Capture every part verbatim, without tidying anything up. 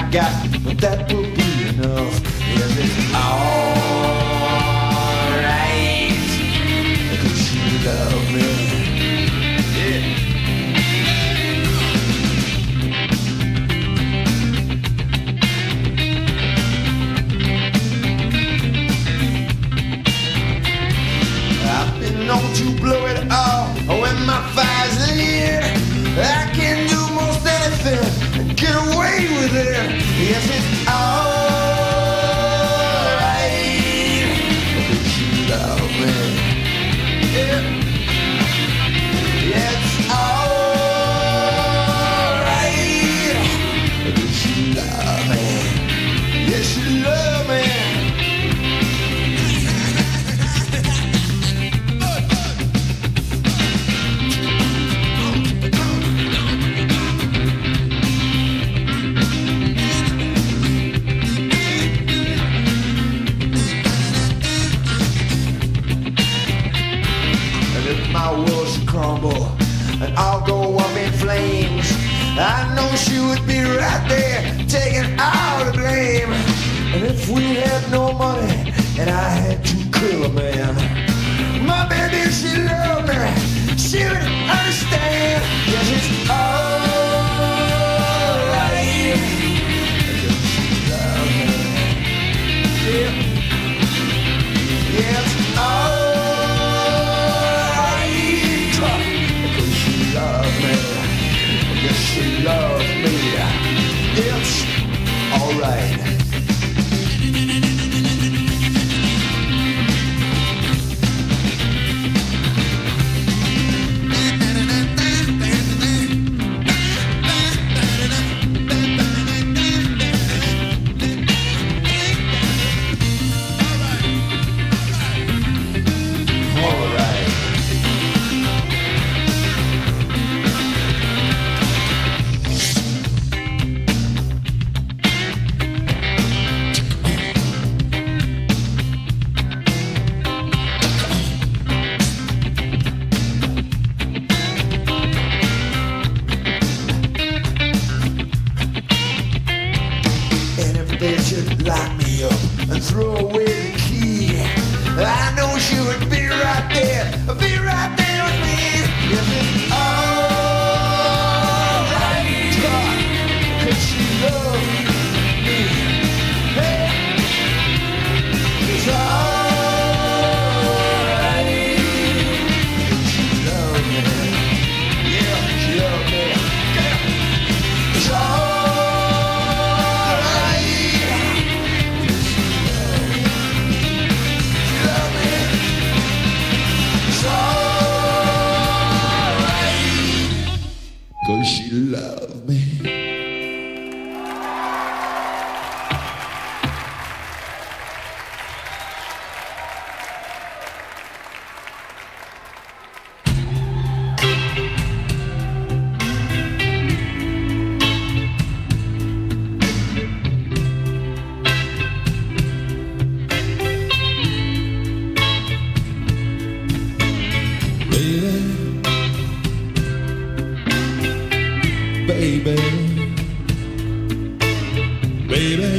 I got, but that will be enough. Yes, it's alright, cause you love me. Yeah. I've been known to blow it all when my fire's near. I can do most anything and get away with it. Yes, it's alright, because you love me. Yeah, yeah, it's alright, because you love me. Yes, you love me. My world should crumble and I'll go up in flames. I know she would be right there taking all the blame. And if we had no money and I had to kill a man, my baby, she loved me, she would understand. Yes, it's alright, because she loved me. Yeah, yeah, it's alright. Yes, she loves me. It's alright. They should lock me up and throw away the key. I know she would be right there, be right there with me. Yes, it's alright, cause she loves me. Hey, it's alright, she loves me. Yeah, she loves me. Yeah, it's alright. Cause she loved me. Baby, baby,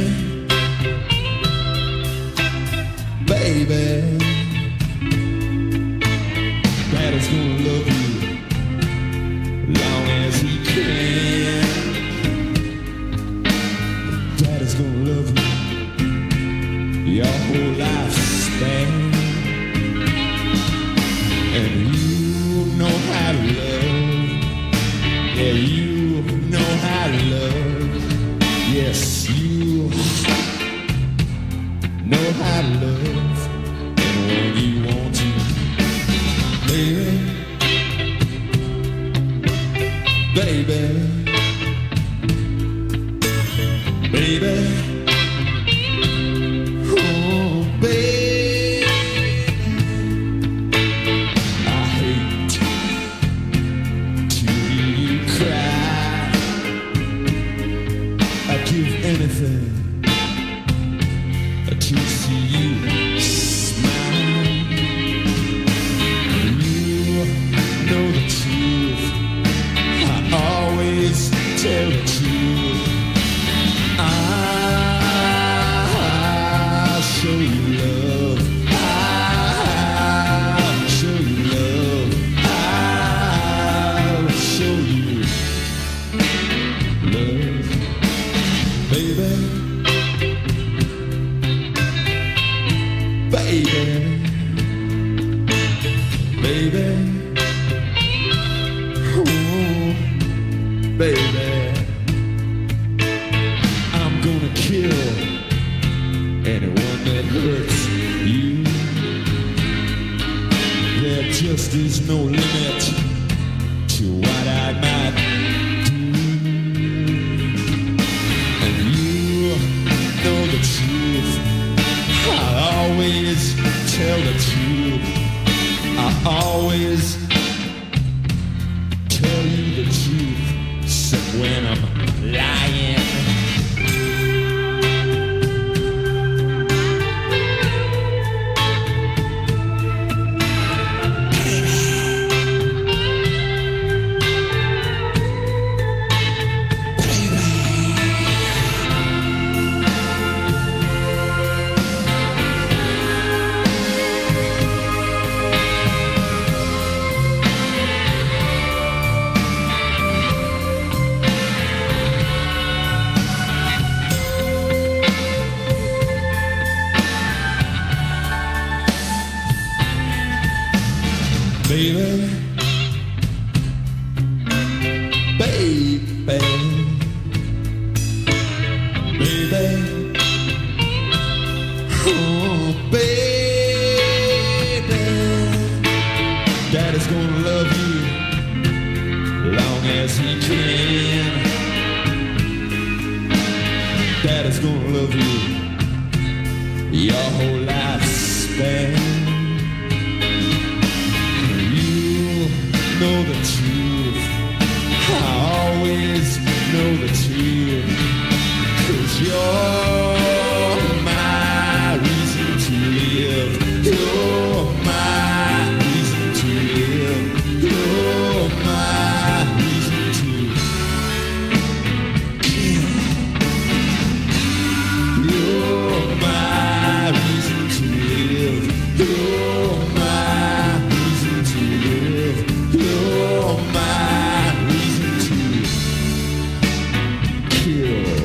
baby, Daddy's gonna love you long as he can. Daddy's gonna love you your whole lifespan, and you know how to love. Yeah, you know how to love. Yes, you know how to love. And when you want to, baby, baby, baby, oh, baby, I hate to hear you cry. I'd give anything to see you smile. You know the truth, I always tell the truth. I anyone that hurts you. There just is no limit to what I might do. And you know the truth, I always tell the truth. I always tell you the truth, except when I'm lying. Baby, baby, baby, oh baby, Daddy's gonna love you long as he can. Daddy's gonna love you your whole lifespan. Know the truth, I always know the truth, 'cause you're my reason to live, you're my reason to live, you're my reason to kill, you're my reason to live, you're my reason to live. You're my reason to kill.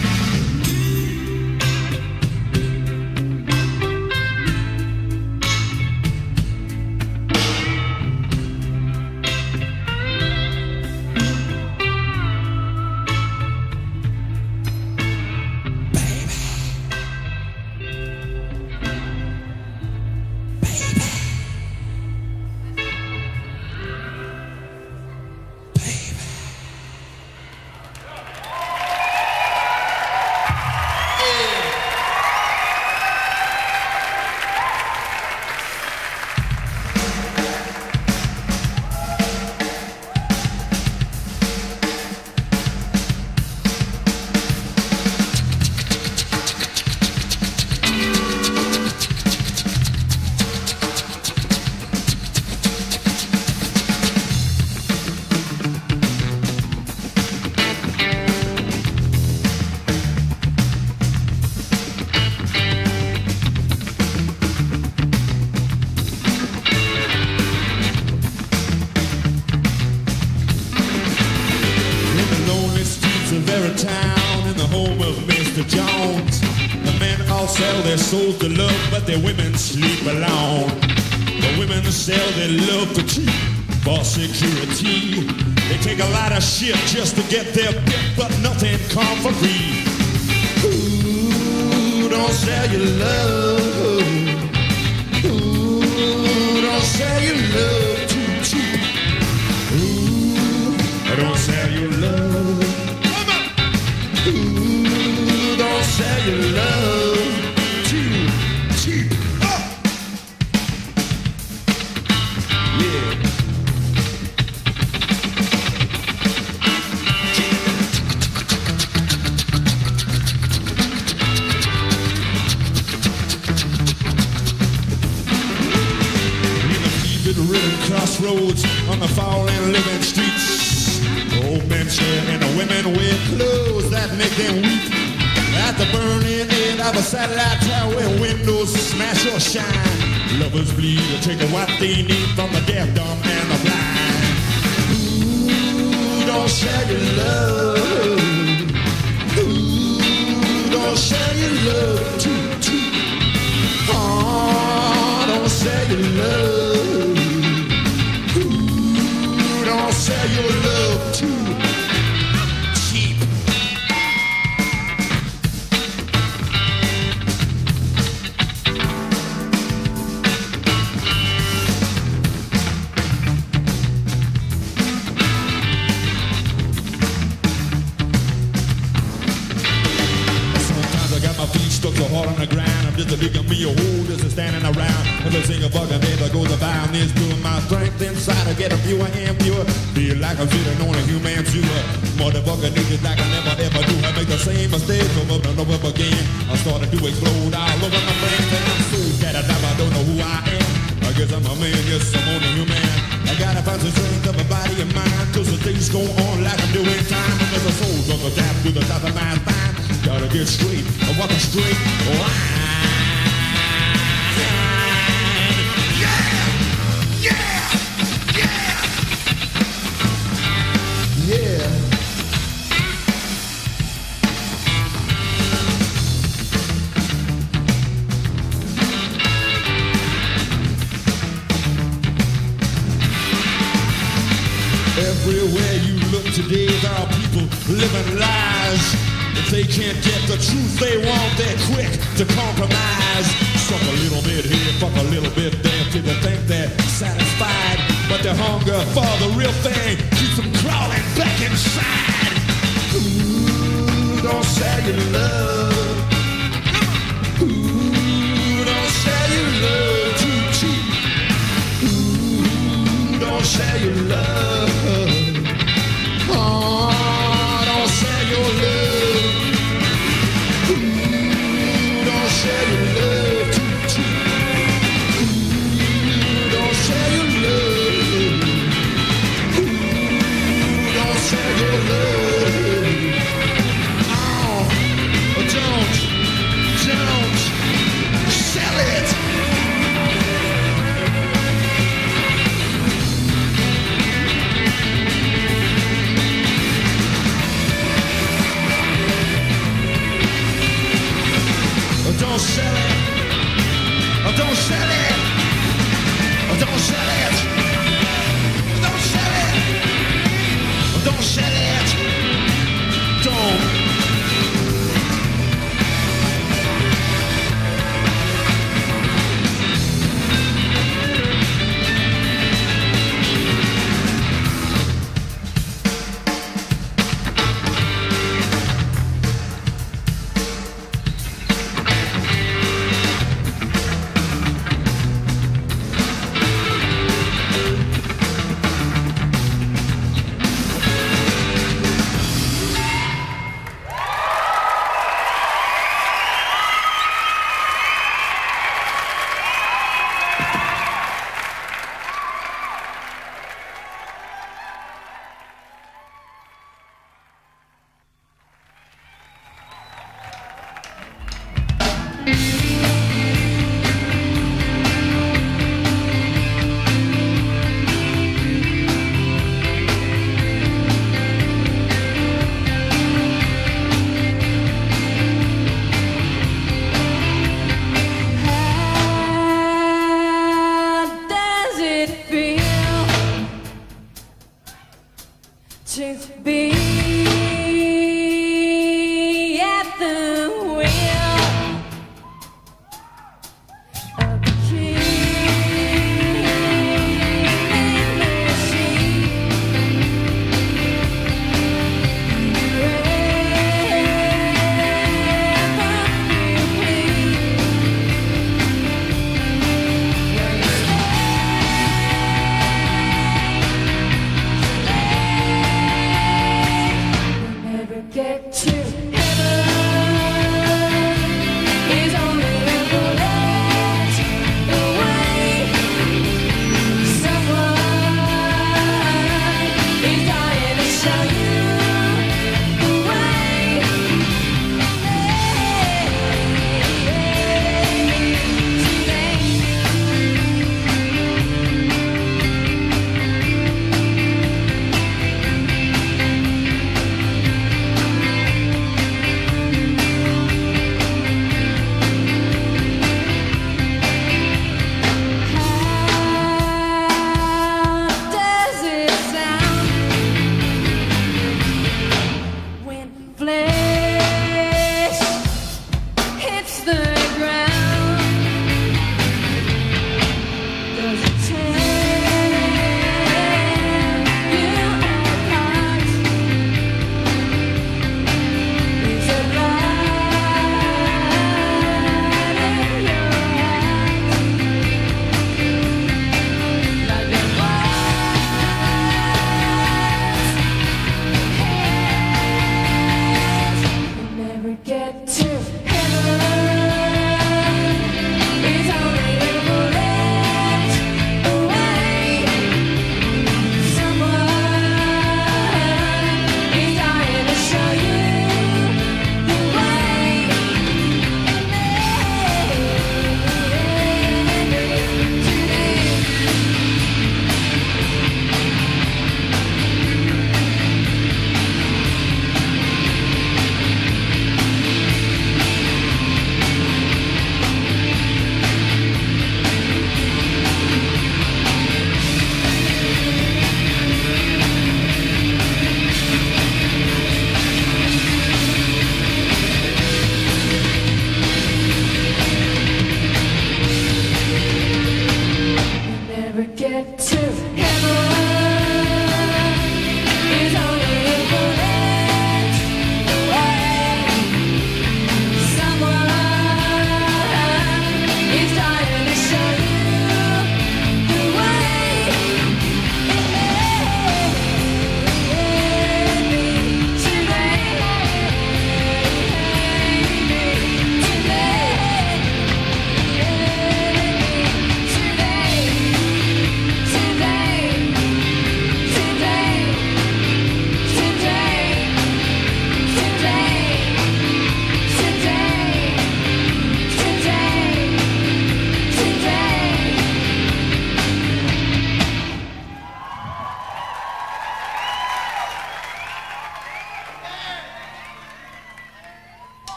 Town in the home of Mister Jones. The men all sell their souls to love, but their women sleep alone. The women sell their love for cheap, for security. They take a lot of shit just to get their bit, but nothing come for free. Ooh, don't sell your love. Ooh, don't sell your love too cheap. Ooh, don't sell your love. Ooh, don't sell your love too cheap. Oh! Yeah. In the fever-ridden crossroads on the falling living streets, the old men share and the women wear clothes that make them weep. At the burning end of a satellite tower where windows smash or shine, lovers bleed to take what they need from the deaf, dumb, and the blind. Ooh, don't sell your love. Ooh, don't sell your love too cheap. Oh, don't sell your love. Ooh, don't sell your love too cheap. I'm just a big me a hole just a standing around. Every single fucking day that goes about this doing my strength inside to get a fewer and fewer. Feel like I'm sitting on a human sewer. Motherfucking niggas like I never ever do. I make the same mistake over and over again. I started to explode all over my brain. And I'm so scared I don't know who I am. I guess I'm a man, yes, I'm only human. I gotta find the strength of a body and mind. Cause the things go on like I'm doing time. And there's a soul from the tap to the top of my spine. Gotta get straight, I'm walking straight line. Yeah! Yeah! Yeah! Yeah! Everywhere you look today, there are people living lies. If they can't get the truth they want, they're quick to compromise. Suck a little bit here, fuck a little bit there, till they think they're satisfied. But their hunger for the real thing keeps them crawling back inside. Ooh, don't sell your love. Ooh, don't sell your love too cheap. Ooh, don't sell your love. Oh, don't sell your love. Ooh, don't sell your love too cheap. Ooh, don't sell your love. Ooh, don't sell your love. Oh, don't, don't sell it. Don't sell it. Don't sell it. Don't sell it. Don't sell it. Don't sell it. Don't.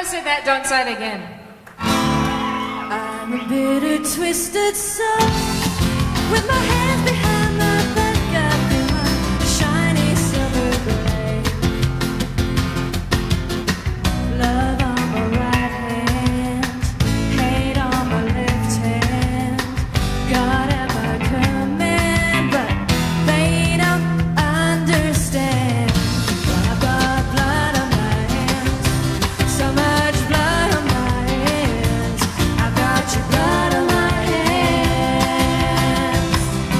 said that, don't say it again. I'm a bitter, twisted soul with my hands behind my back. I feel my shiny silver blade. Love on my right hand, hate on my left hand. God at my command, but they don't understand. I've got blood on my hands, so much blood on my hands. I've got your blood on my hands.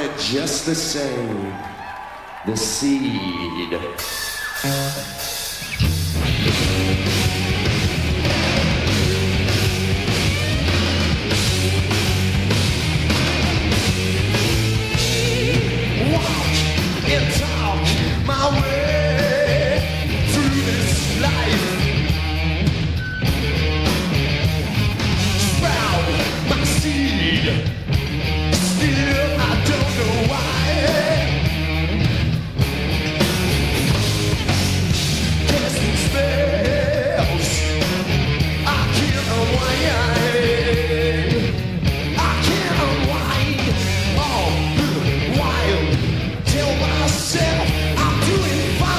it just the same. The seed. Walk and talk my way through this life. Sprout my seed. Still, I don't know why. Casting spells, I can't unwind. I can't unwind all the while. Tell myself I'm doing fine.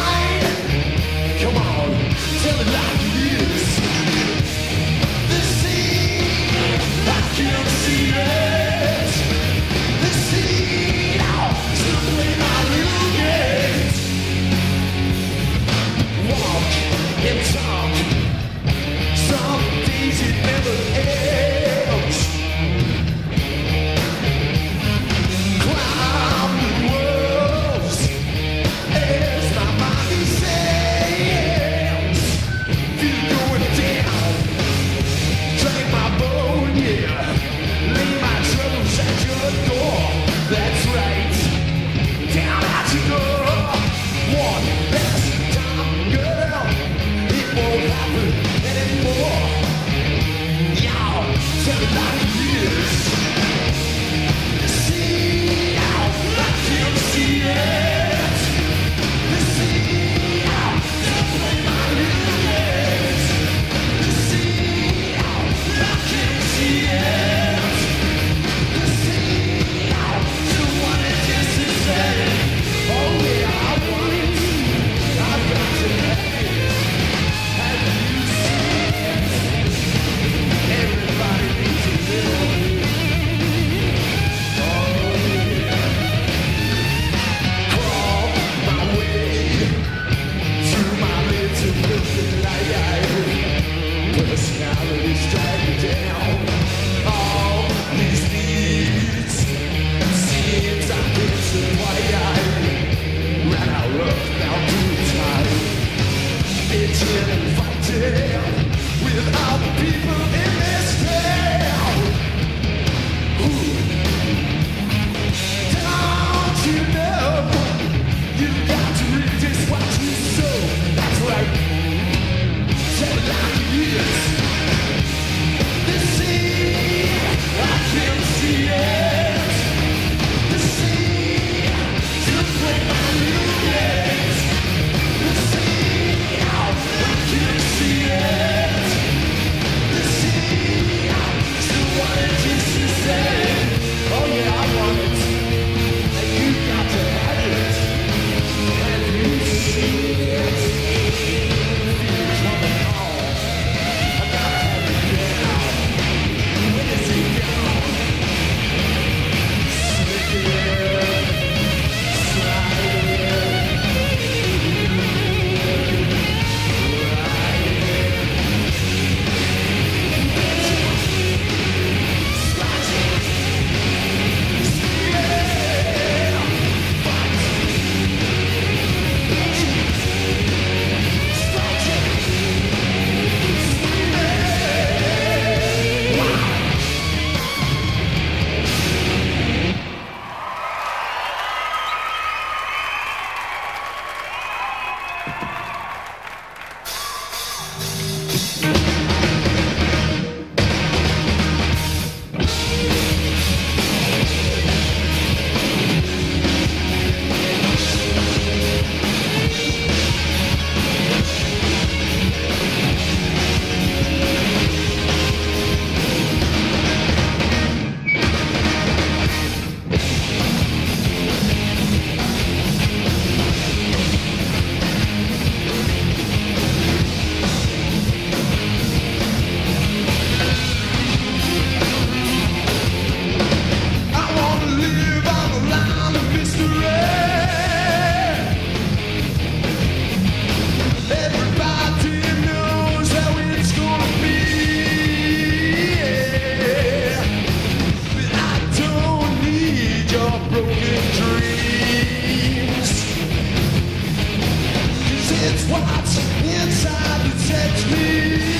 It's what's inside that sets me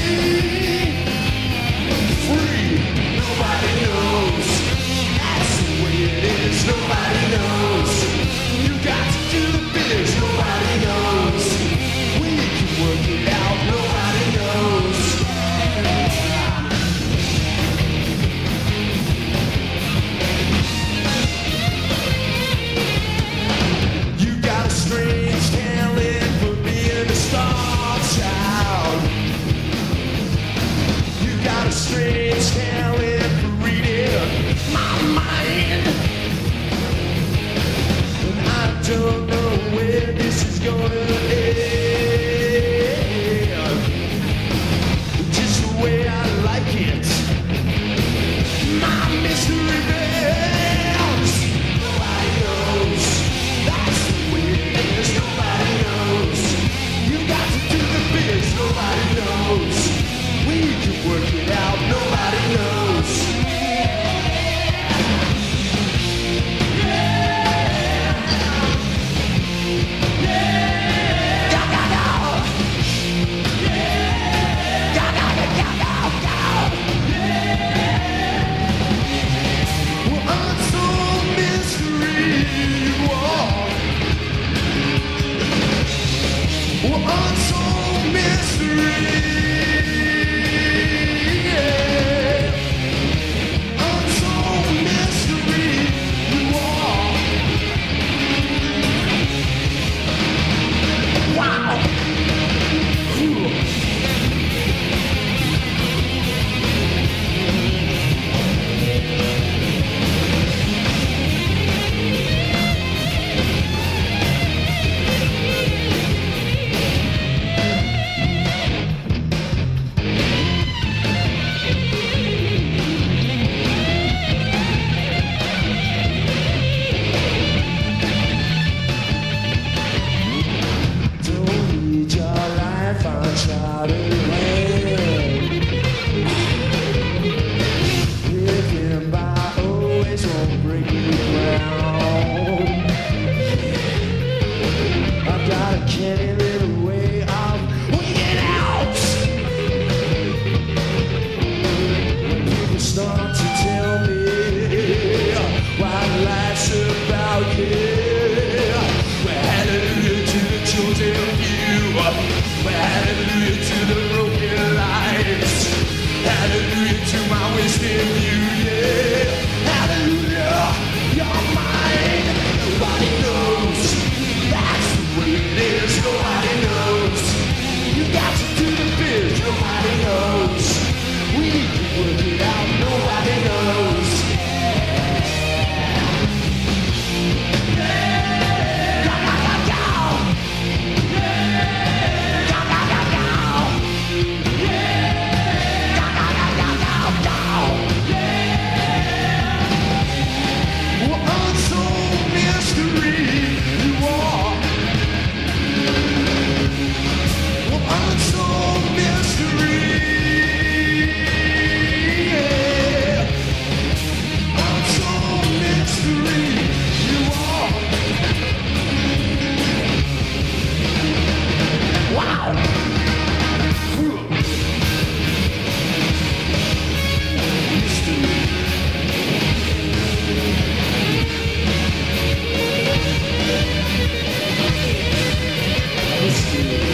free. Nobody knows. That's the way it is. Nobody knows. You got to do the biz. Nobody knows. We can work it out. Nobody knows. You got a strange talent for being a star child. You got a strange talent for reading my mind. And I don't know where this is gonna end. Just the way I like it. My mystery bands. Nobody knows. That's the way it is. Nobody knows. You got to do the biz. Nobody knows. We can work it out. Nobody knows. Well, unsolved mystery. Whoa. Well, unsolved mystery. Yeah. Unsolved mystery. Whoa. Wow. Cool. Don't lead your life on charted land. Living by always won't break you ground. I've got a canny little way of winging out. When people start to tell me what life's about, yeah. Well, hallelujah to the chosen few. Well, hallelujah to the broken lives. Hallelujah to my wasted view, yeah. Hallelujah, you're mine. Nobody knows. That's the way it is. Nobody knows. You got to do the biz. Nobody knows. We can work it out. Nobody knows. Go, go, go, go. Go, go, go, go. Go, go, go, go, go, go. Well, unsolved mystery you are. Well, unsolved mystery. Yeah. Unsolved mystery you are. Wow. Whew. Mystery. Mystery.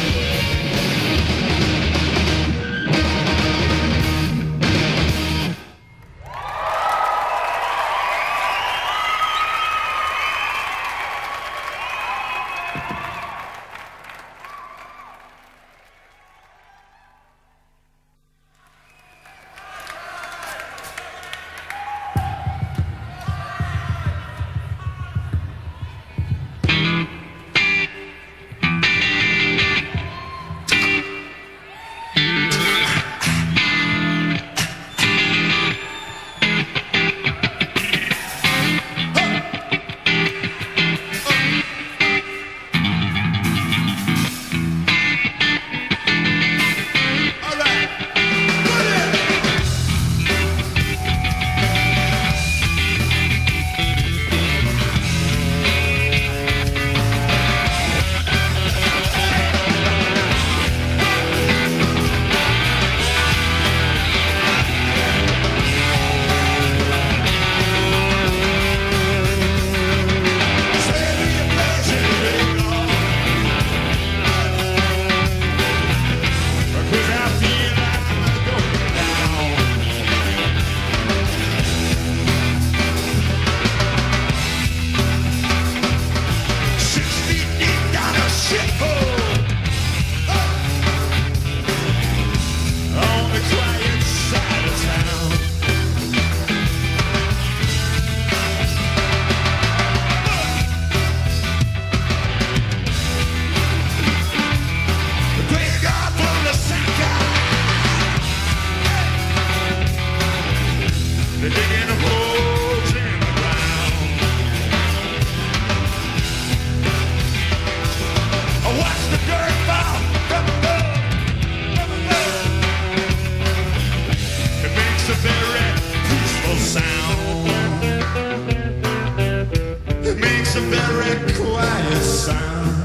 sound.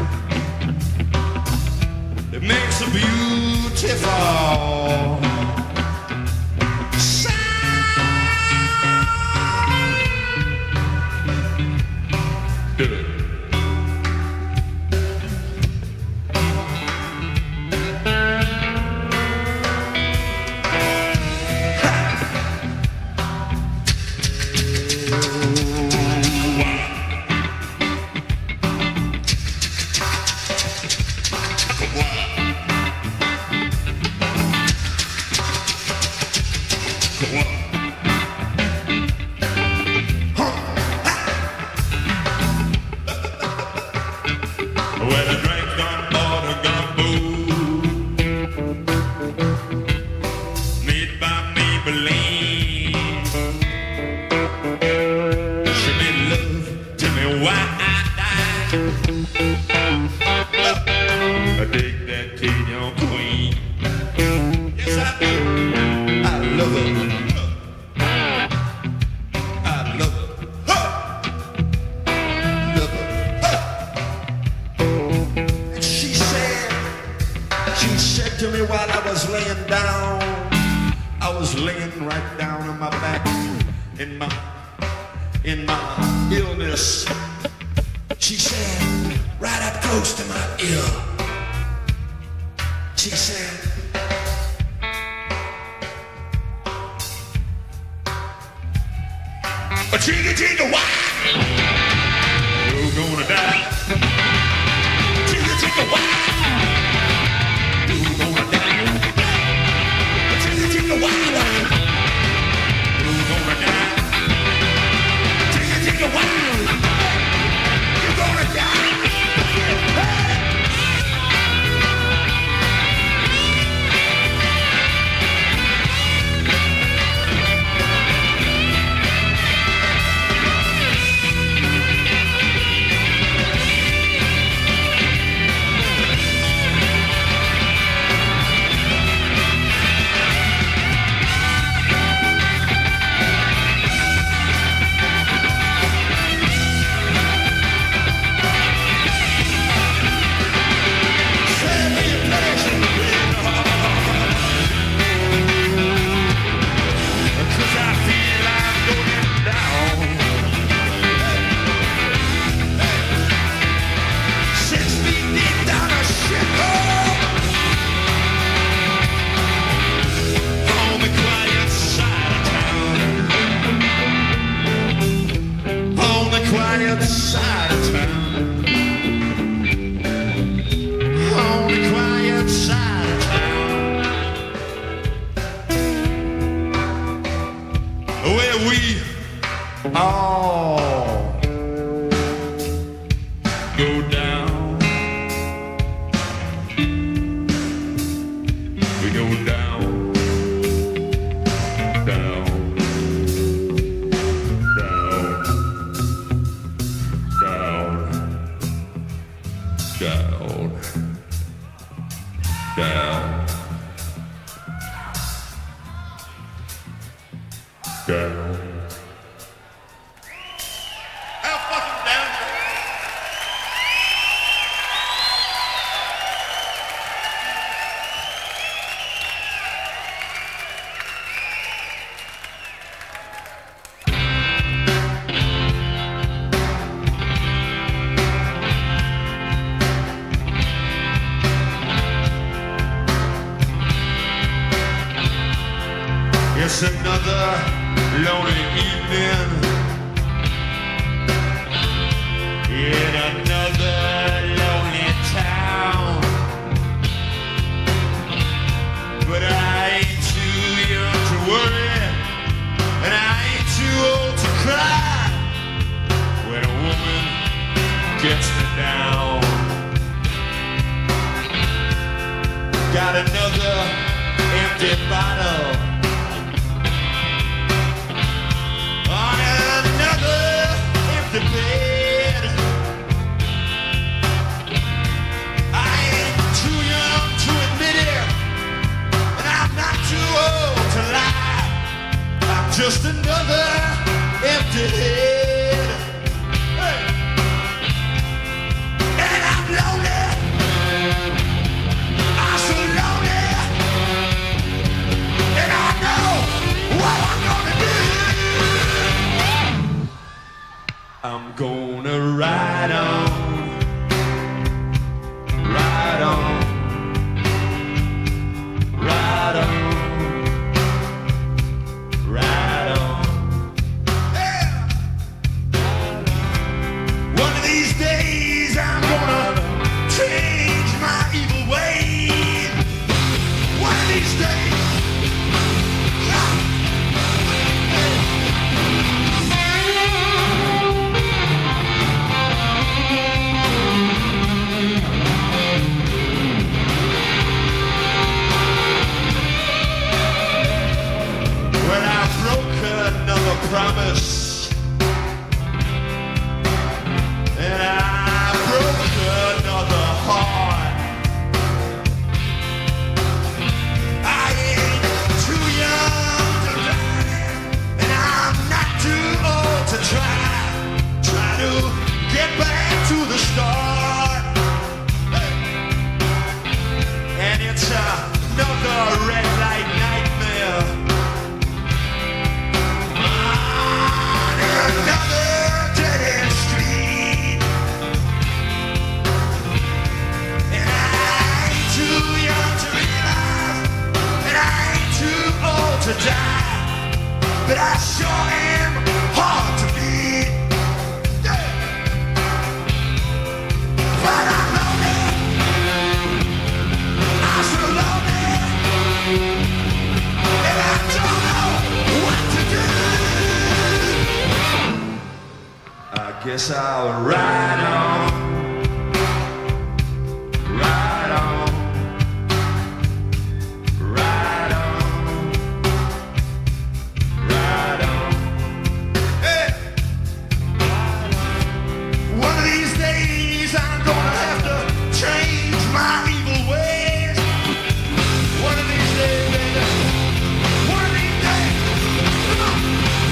It makes a beautiful sound. Do it. When the drink done bought a gumbo, made by Maybelline. She made love to me while I died. I dig that Cajun queen. Yes, I do. I love her. I love her. Love her. She said, she said to me while I was laying down, I was laying right down on my back in my, in my illness. She said, right up close to my ear, she said, a jigga jigga why? You're gonna die. Jigga jigga why? You're gonna die. Jigga jigga why? You're gonna die. Jigga jigga why? You're gonna die. all go down. We go down, down, down, down, down, down, down. It's another lonely evening in another lonely town, but I ain't too young to worry, and I ain't too old to cry when a woman gets me down. Got another empty bottle on another empty bed. I ain't too young to admit it, and I'm not too old to lie. I'm just another empty head. Hey. guess I'll ride on, ride on, ride on, ride on. Hey! One of these days I'm gonna have to change my evil ways. One of these days, baby. One of these days. Come on.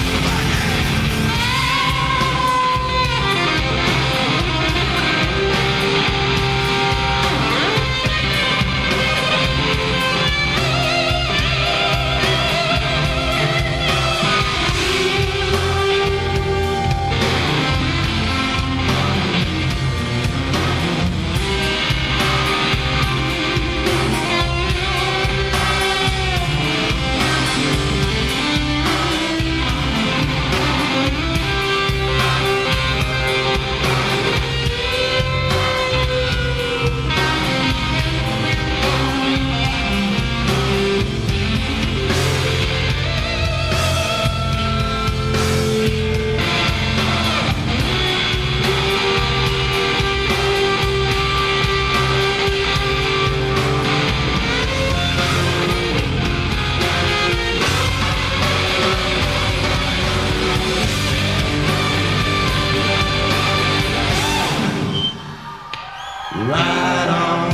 Ride on,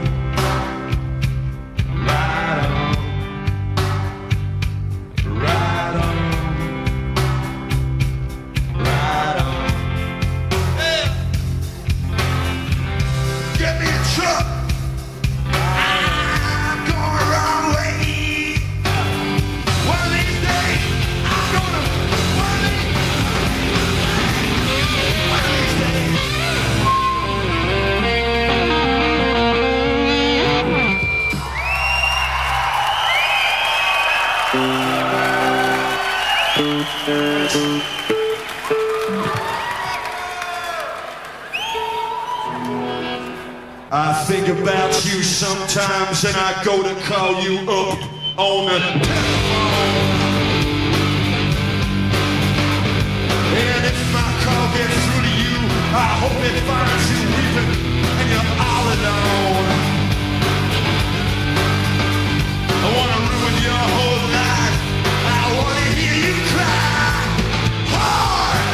ride on, ride on, ride on. Hey! Get me a truck. I'm going the wrong way. One of these days, I'm gonna. One of these. One of these days. I think about you sometimes and I go to call you up on the telephone. And if my call gets through to you, I hope it finds you weeping and you're all alone. I wanna ruin your whole life. I wanna hear you cry hard.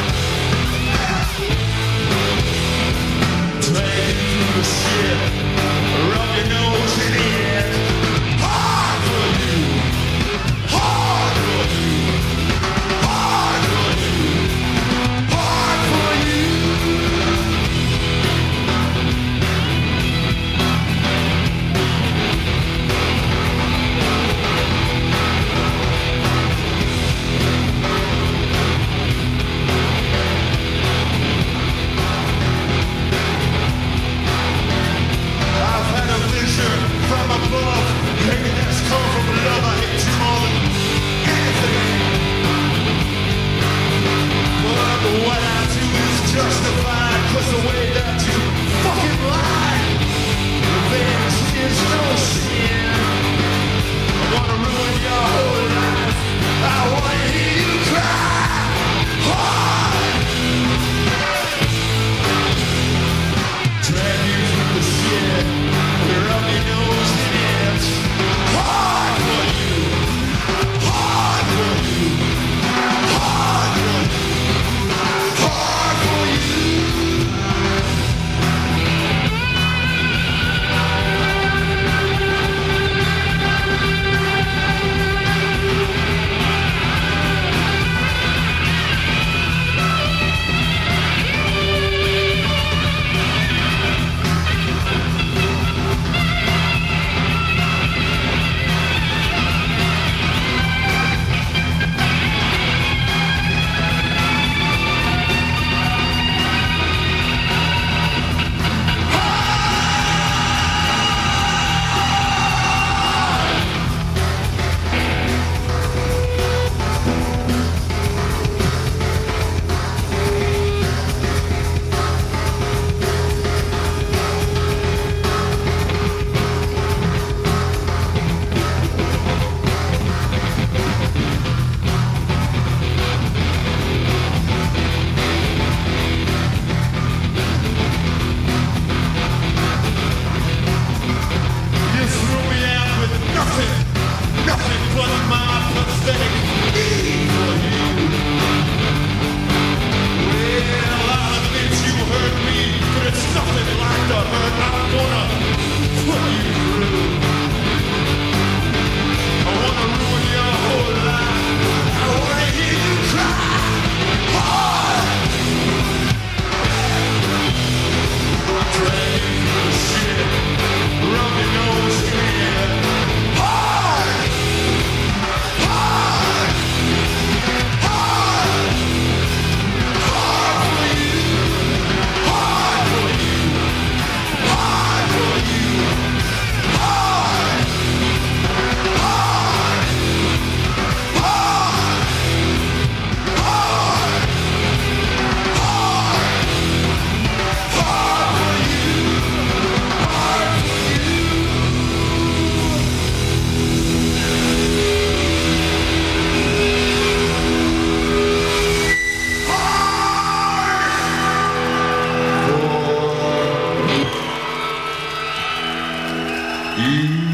Drag through the shit, rub your nose in it. Hard for you, hard for you, hard for you, hard for you. Easy.